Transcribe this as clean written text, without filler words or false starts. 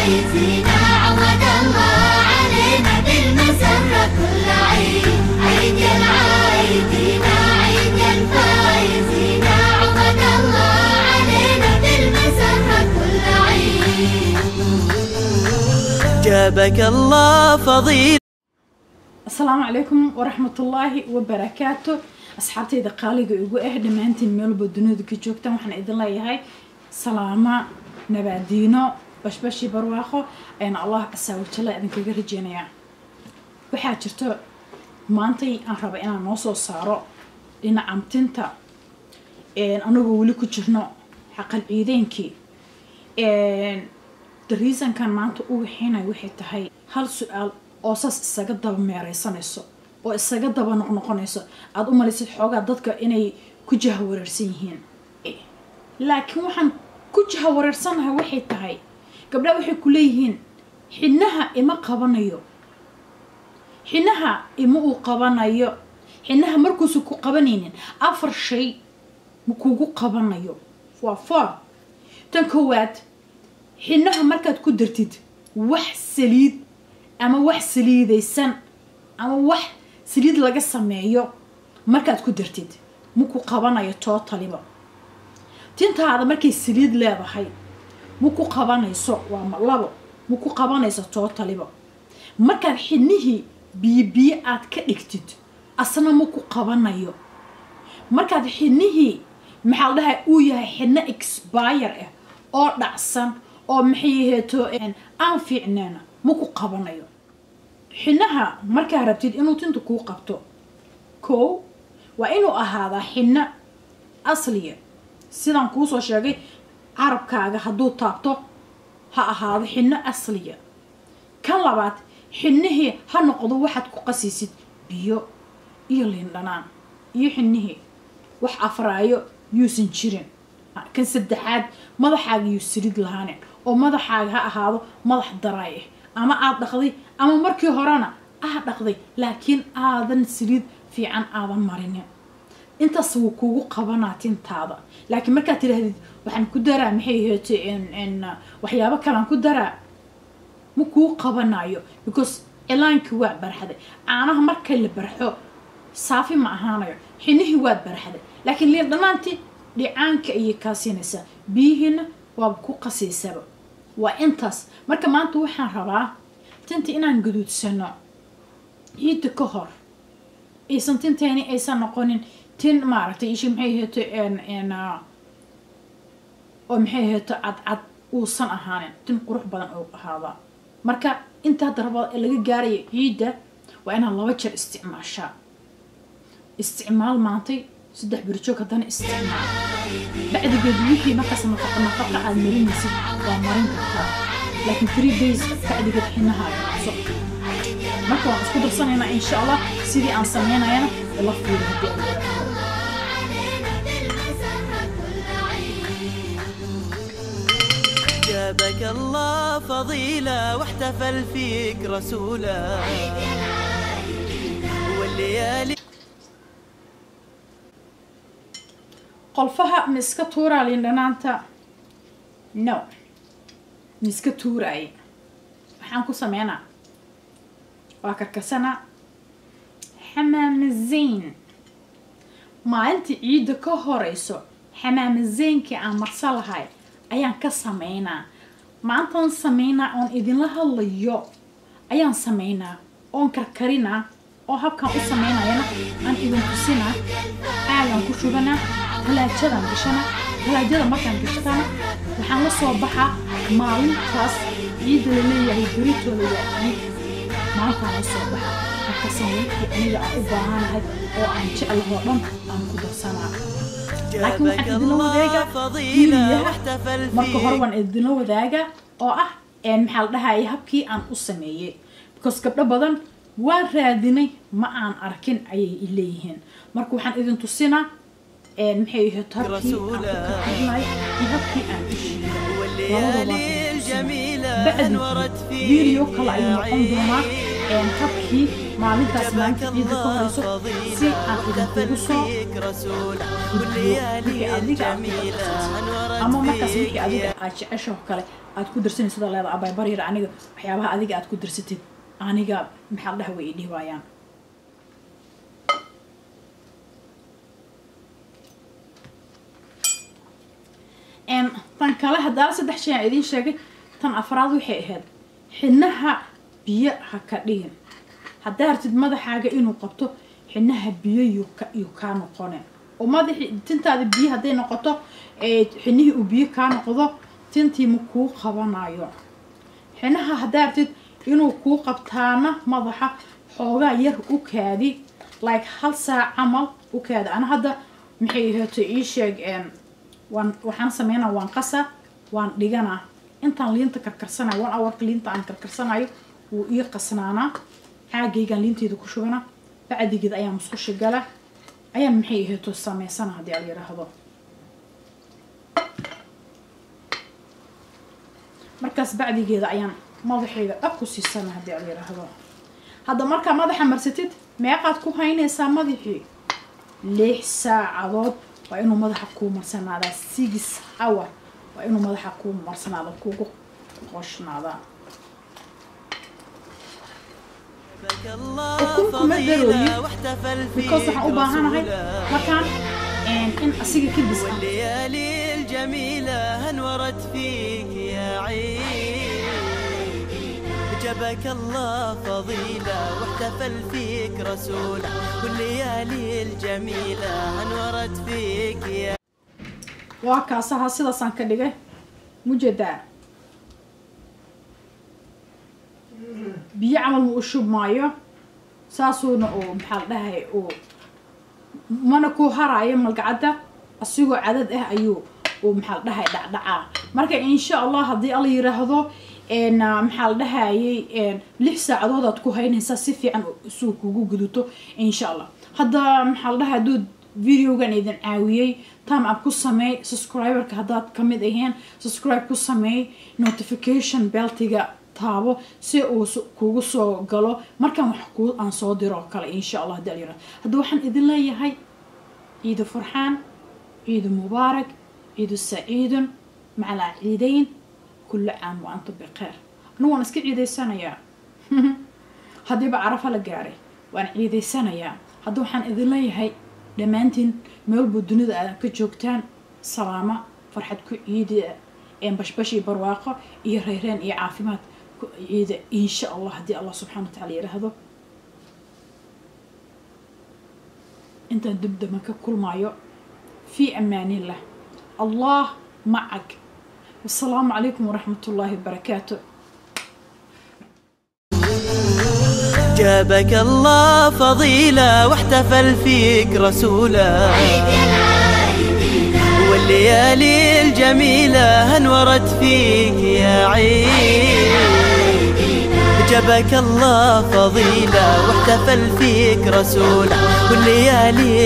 فايزين عود الله علينا بالمسرة كل عيد عيد يا العايدين عيد يا الفايزين عود الله علينا بالمسرة كل عيد. جابك الله فضيل. السلام عليكم ورحمة الله وبركاته. أصحابتي إذا قالوا يقول إحنا ما أنت ميل بدون ذيك جوكتم وإحنا إذن الله يهاي سلامة نبادينو باش برواخو أنا الله أسوي كلا إذن كجر جينيا وحاجرتو ما أنتي أنا ربي أنا نوصل صاروا لنا عم تنتا إن أنا بقول لك كجرنا حق العيدين كي إن الريزن كان ما أنتو وحنا وحيد هاي هل سؤال أساس السجدة ميريسانيسو oo isaga daba noqonayso aad u maleysad xoogaa dadka inay ku jahawareersan yihiin laakiin waxaan ku jahawareersanahay waxay tahay gabdhaha waxay ku leeyihiin xinaha ima qabanayo xinaha ima uu qabanayo xinaha markuusu ku qabanaynin afar shay ma kugu qabanayo waa far tan koowaad xinaha markaad ku dartid wax saliid ama wax saliidaysan ama wax saliid laga sameeyo markaad ku dartid muku qabanayo totaliba tintaada markay saliid leedahay muku qabanayso waa labo muku qabanayso totaliba markaad xinnihi bibi aad ka dhigtid asna muku qabanayo markaad xinnihi maxaa la dhahay uu yahay xinna expire ah oo dhacsan oo maxay heeto aan fiicneena muku qabanayo xinaha markaa rabtid inuu tinta kuu qabto koow waa inuu ahaadaa xinna asliya sidaan kuu soo sheegay carabkaaga hadduu taabto ha ahaado xinno asliya kan labaad xinnihii ha noqdo waxaad ku qasiisid biyo iyo liin dhanaan iyo xinnihii wax afraayo yuusan jirin kan saddexaad madaxaaga yuu saliid lahaanin oo madaxaaga ha ahaado madax daraay ah ama aad dhaqday ama markii horena aad dhaqday laakiin aadan saliid fiican aadan marinin intaas wuu kugu qabanaa tintaada laakiin markaad tidhaahdid waxaan ku daraa maxay heetay waxyaabo kalaan ku daraa ma kuu qabanayo because cilaankii waa barxaday caanaha markay la barxo saafi ma ahaanayo xinihii waad barxaday laakiin liin dhanaantii dhicaanka ayay kaa siinaysaa biyihiina waaba ku qasiysaba waa intaas marka maanta waxaan rabaa tinta inaan gaduudsano ciidda ka hor aysan tinteeni aysan noqonin tin maaragtay ishi maxay heeto oo maxay heeto cadcad uusan ahaanin tin qurux badan oo ahaadaa marka inta hadda rabaa laga gaarayo ciidda waa inaad 2 jeer isticmaashaa isticmaal maantay 3 birjoog haddana isticmaal bacdigeed wixii markaas nafaqa aad marinaysid waa marin kartaa laakiin 3 days bacdigeed xinaha so marka waan isku darsanaynaa insha allah sidii aan sameynayana la fiiriyo hadii جابك الله فضيلة واحتفل فيك رسوله والليالي qolfaha ma iska tuuraa liin dhanaanta no ma iska tuuraay waxaan ku sameynaa waa karkarsanaa xamaamazayn maalintii ciidda ka horeyso xamaamazaynkii aan marsa lahay ayaan ka sameynaa maantaan sameynaa oon idinla hadlayo ayaan sameynaa oon karkarinaa oo habkaan u sameynayana aan idin tusinaa aagaan ku shubanaa talaajadaan gashana talaajada markaan gashtana waxaan la soo baxaa maalintaas ciidda la leeyahay beritooda waa ciid maalintaan la soo baxa markaasaan wixii aniga aan u baahanahay oo aan jeclahoo dhan aan ku darsanaa laakiin waxaan idinla wadaagaa marka hore waan idinla wadaagaa oo ah maxaa la dhahaya habkii aan u sameeyey because gabdho badan waan raadinay ma aan arkin ayay leeyihiin marka waxaan idin tusinaa maxay ahayd habkii aan بعد فيديو كلا أي نقوم دوما habkii maalintaas maalinta ciidda ka horeyso si aan idinkugu soo wixii adiga ama markaas wixii adiga aad jeceshaho kale aad ku darsanaysid leeda abay baryar aniga waxyaabaha adiga aad ku darsatid aniga maxaa la dhahay way ii dhibayaan tan kale haddaa 3 shay aan idin sheegay tan afraad waxay ahayd xinaha biyo ha ka dhigin haddaa artid madaxaaga inuu qabto xinaha biyo iyo ka noqoneen oo madaxi tintaada biyo haday noqoto xinihii uu biyo ka noqdo tintii ma ku qabanayo xinaha haddaa artid inuu ku qabtaana madaxa xoogaa yar u kaadi like hal saac camal u kaadi ana hadda maxay ahayd ii sheeg waxaan sameynaa waan qasa waan dhiganaa intaan liinta karkarsanayo 1 hour liinta aan karkarsanayo wuu ii qasnaanaa caagaygan liinteeda ku shubana bacdigeed ayaa musqusha gala ayaa maxay ahayd sameysana hadii aan yiraahdo markaas bacdigeeda ayaan madaxayga dhab ku siisana hadii aan yiraahdo hadda marka madaxa marsatid meeqaad ku haynaysaa madaxii 6 saacadood waa inuu madaxa ku marsanaada 6 hour waa inuu madaxa ku marsanaada kugu qoshnaada وكلكم مدروي because waxaan u baahanahay markaan in asiga ka bisaan الليالي الجميلة هنورت فيك يا عيد جابك الله فضيلة واحتفل فيك رسوله والليالي الجميلة هنورت فيك يا وكاسها sidaasaan ka dhigay mujadaa biyo camal ma u shubmaayo saasuuna oo maxaa la dhahay oo mana ku haraayo malgacada asigoo cadad ah ayuu oo maxaa la dhahay dhacdhaca marka insha Allah hadii alla yiraahdo maxaa la dhahayay 6 saacadood aad ku haynaysaa si fiican soo kugu guduto insha Allah hadda maxaa la dhahay duu videogan idin caawiyay tam aad ku sameey subscriber-ka hadaad kamid aheen subscribe ku sameey notification bell-tiga taabo si uu kugu soo galo markaan wax ku aan soo diro kale insha Allah dalira hadda waxaan idin leeyahay ciid farxaan ciid mubaarak ciid saciid مع العيدين كل عام وأنتم بخير أنا iska ciideysanayaa hadii ba carafa la gaaray waan ciideysanayaa hadda waxaan idin leeyahay dhamaantiin meel budunida aad ka joogtaan salaama farxad ku ciidiya bashbashi barwaaqo iyo reereen iyo caafimaad عيد إن شاء الله هدي الله سبحانه وتعالى يرهده أنت دبدب مك كل معي في أمان الله الله معك والسلام عليكم ورحمة الله وبركاته جابك الله فضيلة واحتفل فيك رسوله والليالي الجميلة هنورت فيك يا عيد جابك الله فضيلة واحتفل فيك رسوله والليالي